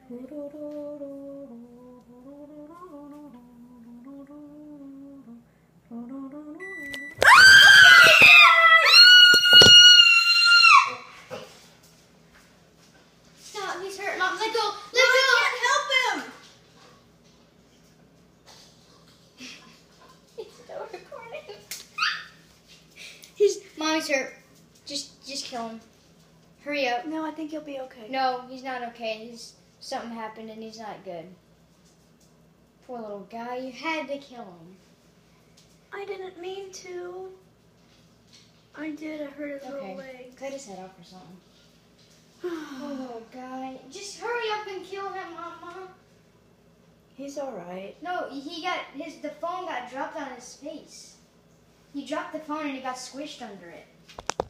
Stop, he's hurt. Mom, let go. Let go. I can't help him. He's still recording. Mommy's hurt. Just kill him. Hurry up. No, I think he'll be okay. No, he's not okay. Something happened and he's not good. Poor little guy. You had to kill him. I didn't mean to. I did. I hurt his little leg. Cut his head off or something. Poor little guy. Just hurry up and kill him, Mama. He's all right. No, the phone got dropped on his face. He dropped the phone and he got squished under it.